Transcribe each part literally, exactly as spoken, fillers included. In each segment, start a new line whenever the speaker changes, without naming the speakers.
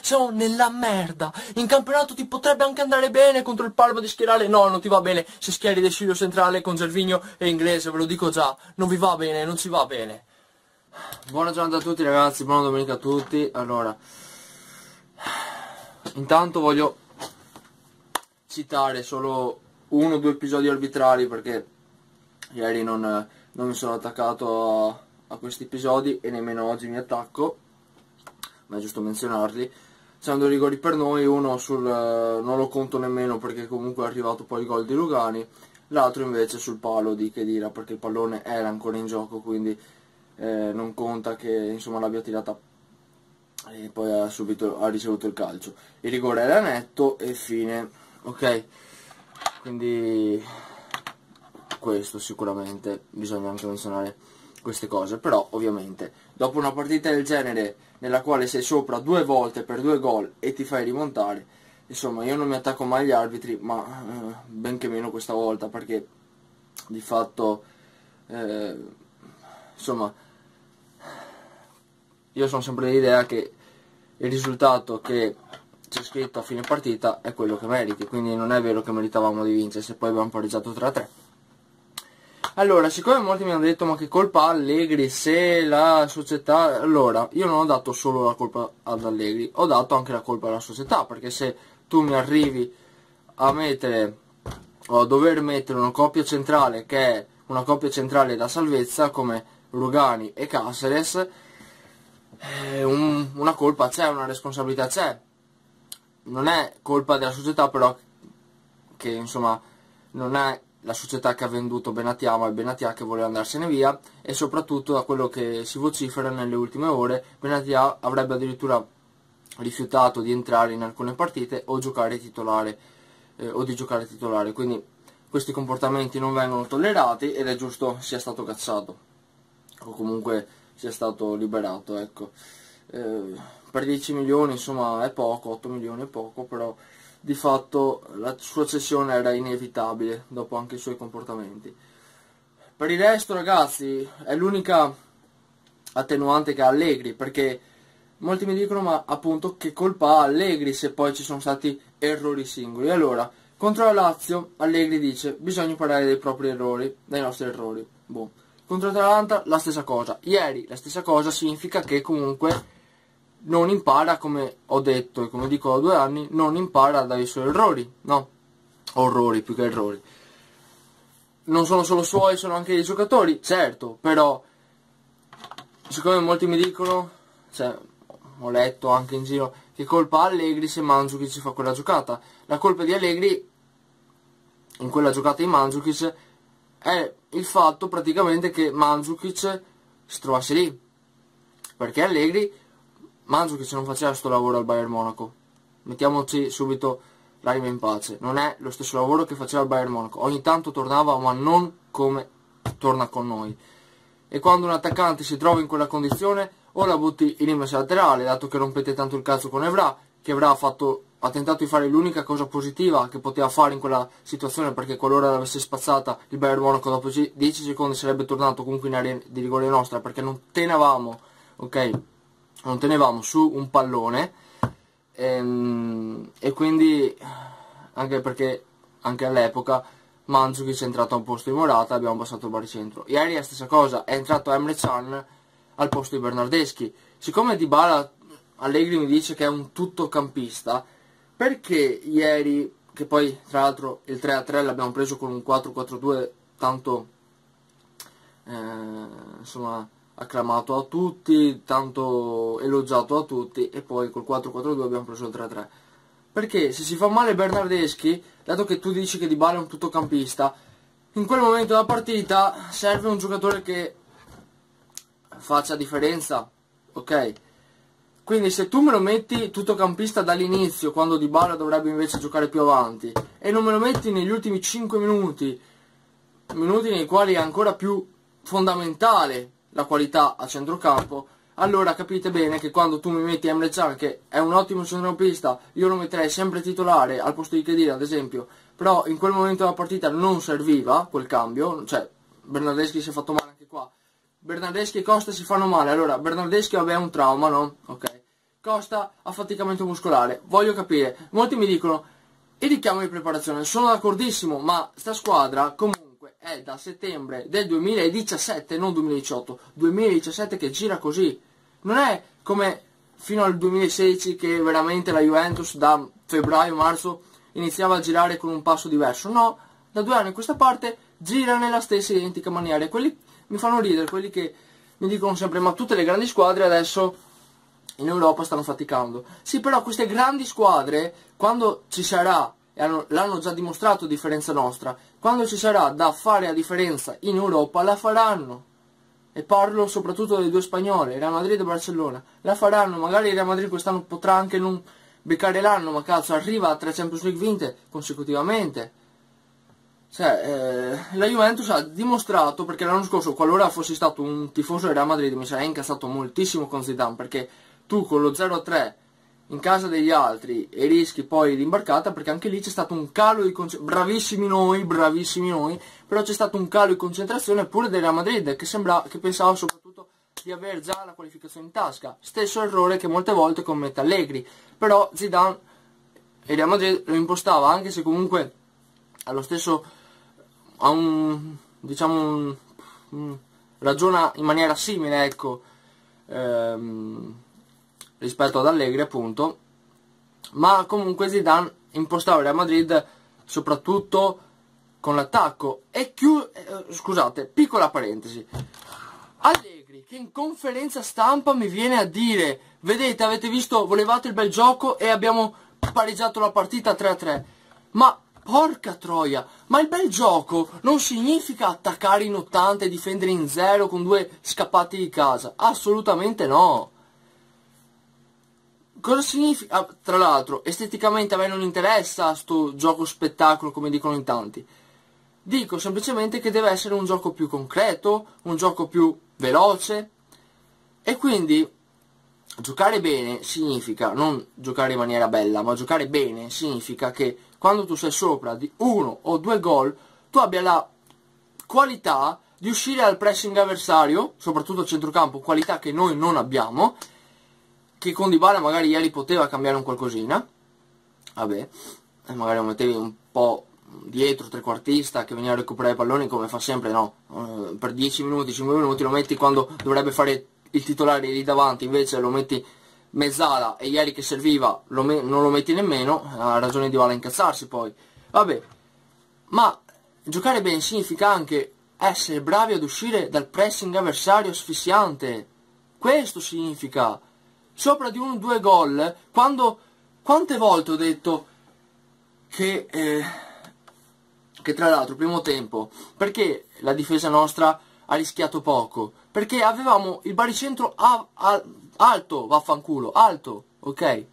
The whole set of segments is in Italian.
siamo nella merda. In campionato ti potrebbe anche andare bene contro il Parma di schierare, no, non ti va bene se schieri De Sciglio centrale con Gervinho e Inglese, ve lo dico già, non vi va bene, non ci va bene. Buona giornata a tutti ragazzi, buona domenica a tutti. Allora, intanto voglio citare solo uno o due episodi arbitrali perché ieri non, non mi sono attaccato a, a questi episodi e nemmeno oggi mi attacco, ma è giusto menzionarli. C'erano due rigori per noi, uno sul non lo conto nemmeno perché comunque è arrivato poi il gol di Rugani, l'altro invece sul palo di Khedira perché il pallone era ancora in gioco, quindi eh, non conta che insomma l'abbia tirata e poi ha subito ha ricevuto il calcio. Il rigore era netto e fine, ok? Quindi questo sicuramente bisogna anche menzionare queste cose, però ovviamente dopo una partita del genere nella quale sei sopra due volte per due gol e ti fai rimontare, insomma io non mi attacco mai agli arbitri, ma eh, benché meno questa volta, perché di fatto eh, insomma io sono sempre dell'idea che il risultato che c'è scritto a fine partita è quello che meriti, quindi non è vero che meritavamo di vincere se poi abbiamo pareggiato tre a tre. Allora, siccome molti mi hanno detto ma che colpa ha Allegri se la società... Allora, io non ho dato solo la colpa ad Allegri, ho dato anche la colpa alla società, perché se tu mi arrivi a mettere o a dover mettere una coppia centrale che è una coppia centrale da salvezza come Rugani e Caceres, eh, un, una colpa c'è, una responsabilità c'è. Non è colpa della società però che insomma non è la società che ha venduto Benatia, ma è Benatia che voleva andarsene via, e soprattutto da quello che si vocifera nelle ultime ore Benatia avrebbe addirittura rifiutato di entrare in alcune partite o giocare titolare eh, o di giocare titolare, quindi questi comportamenti non vengono tollerati ed è giusto sia stato cacciato o comunque sia stato liberato, ecco. Eh, per dieci milioni insomma è poco, otto milioni è poco, però di fatto la sua cessione era inevitabile dopo anche i suoi comportamenti. Per il resto ragazzi è l'unica attenuante che ha Allegri, perché molti mi dicono ma appunto che colpa ha Allegri se poi ci sono stati errori singoli. Allora, contro la Lazio Allegri dice bisogna imparare dai propri errori, dai nostri errori. Boh. Contro l'Atalanta la stessa cosa, ieri la stessa cosa, significa che comunque non impara, come ho detto e come dico da due anni, non impara dai suoi errori, no, orrori più che errori. Non sono solo suoi, sono anche dei giocatori, certo, però siccome molti mi dicono, cioè ho letto anche in giro, che colpa ha Allegri se Mandzukic ci fa quella giocata. La colpa di Allegri in quella giocata di Mandzukic è il fatto praticamente che Mandzukic si trovasse lì, perché Allegri Mandzukic non faceva questo lavoro al Bayern Monaco, mettiamoci subito l'anima in pace, non è lo stesso lavoro che faceva il Bayern Monaco, ogni tanto tornava ma non come torna con noi, e quando un attaccante si trova in quella condizione o la butti in rimessa laterale, dato che rompete tanto il calcio con Evra, che Evra ha, fatto, ha tentato di fare l'unica cosa positiva che poteva fare in quella situazione, perché qualora l'avesse spazzata il Bayern Monaco dopo dieci secondi sarebbe tornato comunque in area di rigore nostra, perché non tenevamo, ok, non tenevamo su un pallone, ehm, e quindi anche perché anche all'epoca Mandzukic è entrato al posto di Morata, abbiamo passato il baricentro. Ieri è la stessa cosa, è entrato Emre Can al posto di Bernardeschi. Siccome Dybala Allegri mi dice che è un tuttocampista, perché ieri, che poi tra l'altro il tre a tre l'abbiamo preso con un quattro quattro due tanto eh, insomma acclamato a tutti, tanto elogiato a tutti, e poi col quattro quattro due abbiamo preso il tre a tre. Perché se si fa male Bernardeschi, dato che tu dici che Dybala è un tuttocampista, in quel momento della partita serve un giocatore che faccia differenza, ok? Quindi se tu me lo metti tuttocampista dall'inizio, quando Dybala dovrebbe invece giocare più avanti, e non me lo metti negli ultimi cinque minuti, minuti nei quali è ancora più fondamentale la qualità a centrocampo, allora capite bene che quando tu mi metti Emre Can, che è un ottimo centrocampista, io lo metterei sempre titolare al posto di Khedira ad esempio, però in quel momento della partita non serviva quel cambio, cioè Bernardeschi si è fatto male anche qua, Bernardeschi e Costa si fanno male, allora Bernardeschi vabbè è un trauma, no? Ok, costa affaticamento muscolare. Voglio capire, molti mi dicono il richiamo di preparazione, sono d'accordissimo, ma sta squadra comunque è da settembre del duemiladiciassette, non duemiladiciotto, duemiladiciassette che gira così. Non è come fino al duemilasedici che veramente la Juventus da febbraio-marzo iniziava a girare con un passo diverso. No, da due anni a questa parte gira nella stessa identica maniera. E quelli mi fanno ridere, quelli che mi dicono sempre ma tutte le grandi squadre adesso in Europa stanno faticando. Sì, però queste grandi squadre, quando ci sarà, e l'hanno già dimostrato a differenza nostra, quando ci sarà da fare la differenza in Europa, la faranno. E parlo soprattutto delle due spagnole, Real Madrid e Barcellona. La faranno, magari il Real Madrid quest'anno potrà anche non beccare l'anno, ma cazzo, arriva a tre Champions League vinte consecutivamente. Cioè, eh, la Juventus ha dimostrato, perché l'anno scorso, qualora fossi stato un tifoso del Real Madrid, mi sarei incazzato moltissimo con Zidane, perché tu con lo zero a tre in casa degli altri e rischi poi l'imbarcata, perché anche lì c'è stato un calo di concentrazione, bravissimi noi, bravissimi noi, però c'è stato un calo di concentrazione pure del Real Madrid, che, sembra, che pensava soprattutto di aver già la qualificazione in tasca. Stesso errore che molte volte commette Allegri, però Zidane e Real Madrid lo impostava, anche se comunque allo stesso ha un, diciamo un, un, ragiona in maniera simile, ecco, ehm, rispetto ad Allegri appunto, ma comunque Zidane impostava il Real Madrid soprattutto con l'attacco. E chiu eh, scusate, piccola parentesi, Allegri che in conferenza stampa mi viene a dire vedete, avete visto, volevate il bel gioco e abbiamo pareggiato la partita tre a tre, ma porca troia, ma il bel gioco non significa attaccare in ottanta e difendere in zero con due scappati di casa, assolutamente no. Cosa significa? Ah, tra l'altro, esteticamente a me non interessa sto gioco spettacolo come dicono in tanti. Dico semplicemente che deve essere un gioco più concreto, un gioco più veloce, e quindi giocare bene significa, non giocare in maniera bella, ma giocare bene significa che quando tu sei sopra di uno o due gol, tu abbia la qualità di uscire dal pressing avversario, soprattutto a centrocampo, qualità che noi non abbiamo, che con Dybala magari ieri poteva cambiare un qualcosina, vabbè, e magari lo mettevi un po' dietro, trequartista, che veniva a recuperare i palloni come fa sempre, no, uh, per dieci minuti, cinque minuti lo metti quando dovrebbe fare il titolare lì davanti, invece lo metti mezzala e ieri che serviva lo non lo metti nemmeno, ha ragione Dybala a incazzarsi poi, vabbè, ma giocare bene significa anche essere bravi ad uscire dal pressing avversario asfissiante, questo significa. Sopra di uno o due gol, quando, quante volte ho detto che, eh, che tra l'altro primo tempo, perché la difesa nostra ha rischiato poco? Perché avevamo il baricentro a, a, alto, vaffanculo, alto, ok?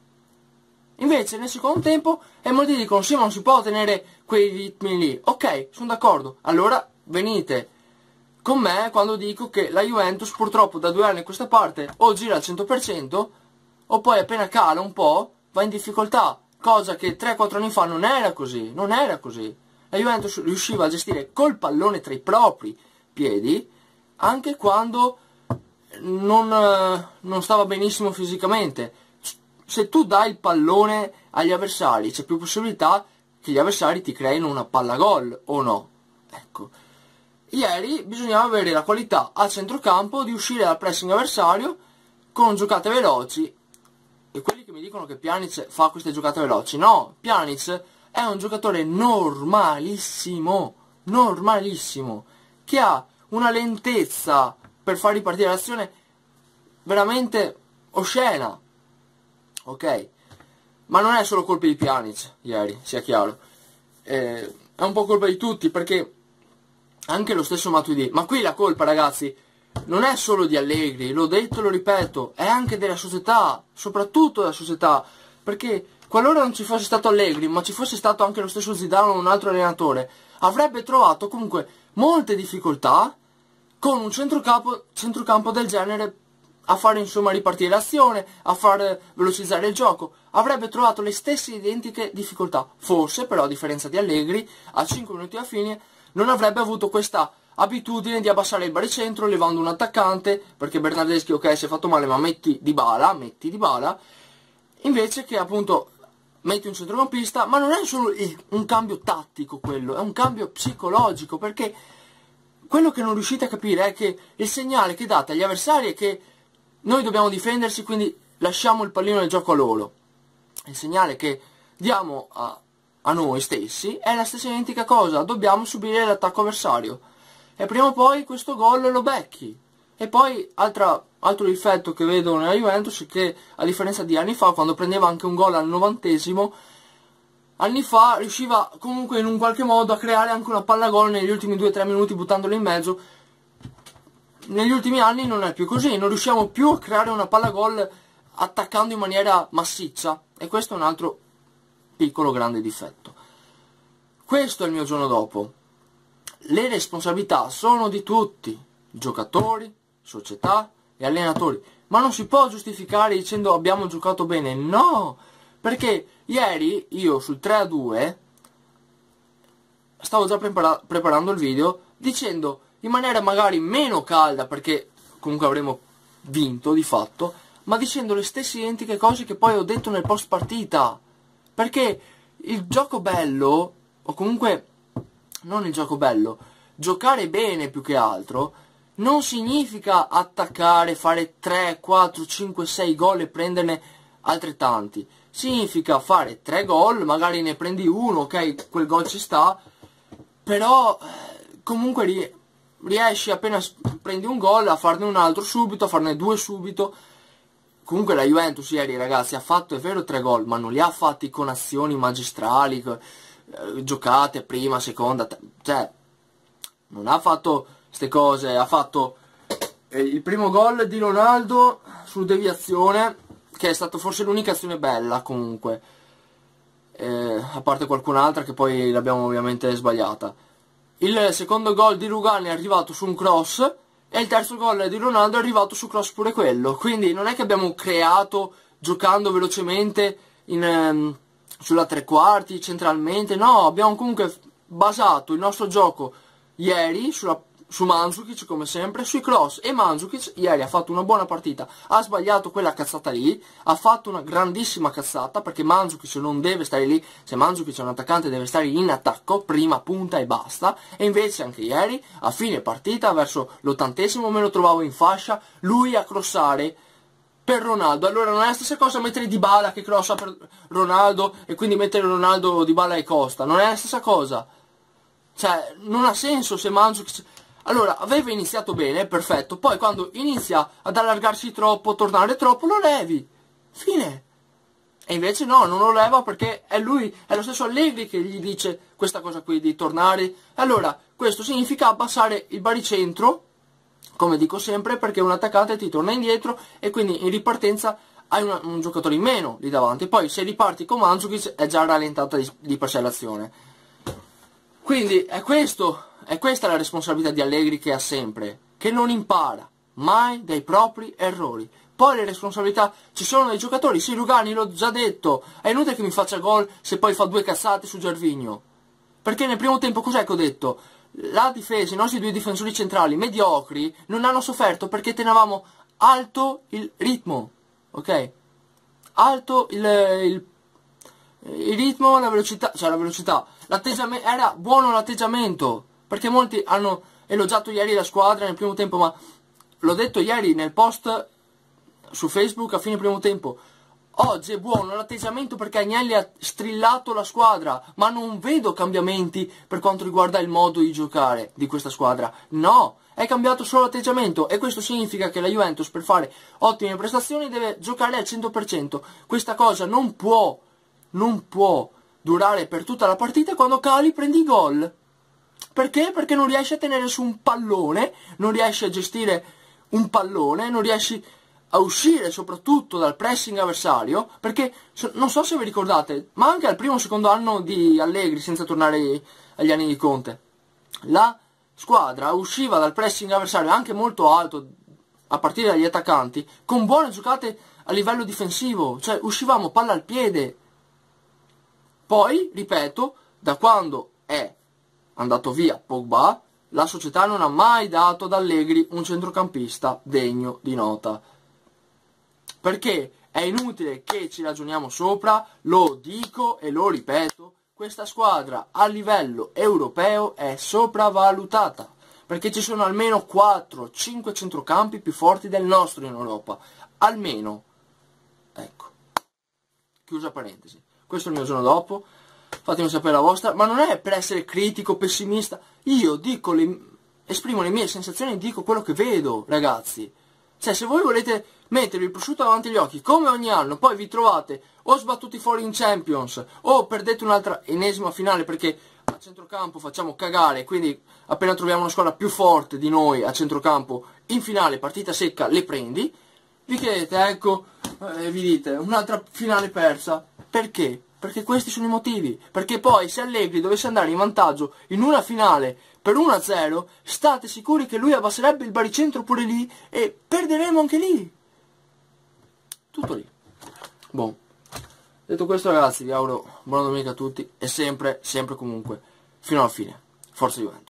Invece nel secondo tempo, e molti dicono sì ma non si può tenere quei ritmi lì, ok, sono d'accordo, allora venite con me quando dico che la Juventus purtroppo da due anni a questa parte o gira al cento per cento o poi appena cala un po' va in difficoltà, cosa che tre quattro anni fa non era così, non era così. La Juventus riusciva a gestire col pallone tra i propri piedi anche quando non, non stava benissimo fisicamente. Se tu dai il pallone agli avversari c'è più possibilità che gli avversari ti creino una palla gol, o no? Ecco. Ieri bisognava avere la qualità a centrocampo di uscire dal pressing avversario con giocate veloci. E quelli che mi dicono che Pjanic fa queste giocate veloci, no, Pjanic è un giocatore normalissimo, normalissimo, che ha una lentezza per far ripartire l'azione veramente oscena, ok? Ma non è solo colpa di Pjanic ieri, sia chiaro, eh, è un po' colpa di tutti, perché anche lo stesso Matuidi, ma qui la colpa ragazzi non è solo di Allegri, l'ho detto e lo ripeto, è anche della società, soprattutto della società, perché qualora non ci fosse stato Allegri, ma ci fosse stato anche lo stesso Zidane o un altro allenatore, avrebbe trovato comunque molte difficoltà con un centrocampo, centrocampo del genere a fare insomma ripartire l'azione, a far velocizzare il gioco, avrebbe trovato le stesse identiche difficoltà, forse però a differenza di Allegri, a cinque minuti alla fine non avrebbe avuto questa abitudine di abbassare il baricentro levando un attaccante, perché Bernardeschi ok si è fatto male, ma metti Dybala, metti Dybala, invece che appunto metti un centrocampista. Ma non è solo un cambio tattico quello, è un cambio psicologico, perché quello che non riuscite a capire è che il segnale che date agli avversari è che noi dobbiamo difendersi, quindi lasciamo il pallino del gioco a loro. Il segnale che diamo a, a noi stessi è la stessa identica cosa, dobbiamo subire l'attacco avversario. E prima o poi questo gol lo becchi. E poi altra, altro difetto che vedo nella Juventus è che, a differenza di anni fa, quando prendeva anche un gol al novantesimo, anni fa riusciva comunque in un qualche modo a creare anche una palla gol negli ultimi due tre minuti buttandolo in mezzo. Negli ultimi anni non è più così, non riusciamo più a creare una palla gol attaccando in maniera massiccia, e questo è un altro piccolo grande difetto. Questo è il mio giorno dopo. Le responsabilità sono di tutti, giocatori, società e allenatori, ma non si può giustificare dicendo abbiamo giocato bene, no, perché ieri io sul tre a due stavo già prepara preparando il video dicendo in maniera magari meno calda, perché comunque avremmo vinto di fatto, ma dicendo le stesse identiche cose che poi ho detto nel post partita, perché il gioco bello, o comunque non il gioco bello, giocare bene più che altro, non significa attaccare, fare tre, quattro, cinque, sei gol e prenderne altrettanti. Significa fare tre gol, magari ne prendi uno, ok, quel gol ci sta, però comunque riesci, appena prendi un gol, a farne un altro subito, a farne due subito. Comunque la Juventus ieri, ragazzi, ha fatto, è vero, tre gol, ma non li ha fatti con azioni magistrali, eh, giocate prima, seconda, cioè non ha fatto queste cose. Ha fatto eh, il primo gol di Ronaldo su deviazione, che è stata forse l'unica azione bella comunque, eh, a parte qualcun'altra che poi l'abbiamo ovviamente sbagliata. Il secondo gol di Rugani è arrivato su un cross, e il terzo gol di Ronaldo è arrivato su cross pure quello. Quindi non è che abbiamo creato giocando velocemente in, ehm, sulla tre quarti, centralmente, no, abbiamo comunque basato il nostro gioco ieri sulla, su Mandzukic, come sempre, sui cross. E Mandzukic ieri ha fatto una buona partita, ha sbagliato quella cazzata lì, ha fatto una grandissima cazzata, perché Mandzukic non deve stare lì. Se Mandzukic è un attaccante deve stare in attacco, prima punta e basta. E invece anche ieri, a fine partita, verso l'ottantesimo, me lo trovavo in fascia, lui a crossare per Ronaldo. Allora non è la stessa cosa mettere Dybala che crossa per Ronaldo e quindi mettere Ronaldo, Dybala e Costa, non è la stessa cosa. Cioè, non ha senso. Se Mandzukic, allora, aveva iniziato bene, perfetto, poi quando inizia ad allargarsi troppo, tornare troppo, lo levi, fine. E invece no, non lo leva, perché è lui, è lo stesso Allegri che gli dice questa cosa qui di tornare. Allora, questo significa abbassare il baricentro, come dico sempre, perché un attaccante ti torna indietro e quindi in ripartenza hai una, un giocatore in meno lì davanti. Poi se riparti con Mandzukic è già rallentata di, di per sé l'azione. Quindi è questo, è questa la responsabilità di Allegri, che ha sempre, che non impara mai dai propri errori. Poi le responsabilità ci sono dai giocatori. Sì, Rugani, l'ho già detto, è inutile che mi faccia gol se poi fa due cazzate su Gervinho, perché nel primo tempo cos'è che ho detto? La difesa, i nostri due difensori centrali mediocri non hanno sofferto perché tenevamo alto il ritmo, ok? Alto il, il il ritmo, la velocità, cioè la velocità, l'atteggiamento, era buono l'atteggiamento, perché molti hanno elogiato ieri la squadra nel primo tempo, ma l'ho detto ieri nel post su Facebook a fine primo tempo, oggi è buono l'atteggiamento perché Agnelli ha strillato la squadra, ma non vedo cambiamenti per quanto riguarda il modo di giocare di questa squadra, no, è cambiato solo l'atteggiamento, e questo significa che la Juventus, per fare ottime prestazioni, deve giocare al cento per cento, questa cosa non può non può durare per tutta la partita. Quando cali prendi gol, perché? Perché non riesci a tenere su un pallone, non riesci a gestire un pallone, non riesci a uscire soprattutto dal pressing avversario, perché non so se vi ricordate, ma anche al primo o secondo anno di Allegri, senza tornare agli anni di Conte, la squadra usciva dal pressing avversario anche molto alto, a partire dagli attaccanti, con buone giocate a livello difensivo, cioè uscivamo palla al piede. Poi, ripeto, da quando è andato via Pogba, la società non ha mai dato ad Allegri un centrocampista degno di nota. Perché è inutile che ci ragioniamo sopra, lo dico e lo ripeto, questa squadra a livello europeo è sopravvalutata, perché ci sono almeno quattro cinque centrocampi più forti del nostro in Europa, almeno. Ecco, chiusa parentesi. Questo è il mio giorno dopo, fatemi sapere la vostra, ma non è per essere critico, pessimista, io dico le, esprimo le mie sensazioni e dico quello che vedo, ragazzi. Cioè, se voi volete mettervi il prosciutto davanti agli occhi, come ogni anno, poi vi trovate o sbattuti fuori in Champions, o perdete un'altra ennesima finale perché a centrocampo facciamo cagare, quindi appena troviamo una squadra più forte di noi a centrocampo, in finale, partita secca, le prendi, vi chiedete, ecco, eh, vi dite, un'altra finale persa. Perché? Perché questi sono i motivi. Perché poi se Allegri dovesse andare in vantaggio in una finale per uno a zero, state sicuri che lui abbasserebbe il baricentro pure lì e perderemo anche lì. Tutto lì. Boh. Detto questo, ragazzi, vi auguro buona domenica a tutti e sempre, sempre comunque, fino alla fine. Forza Juventus.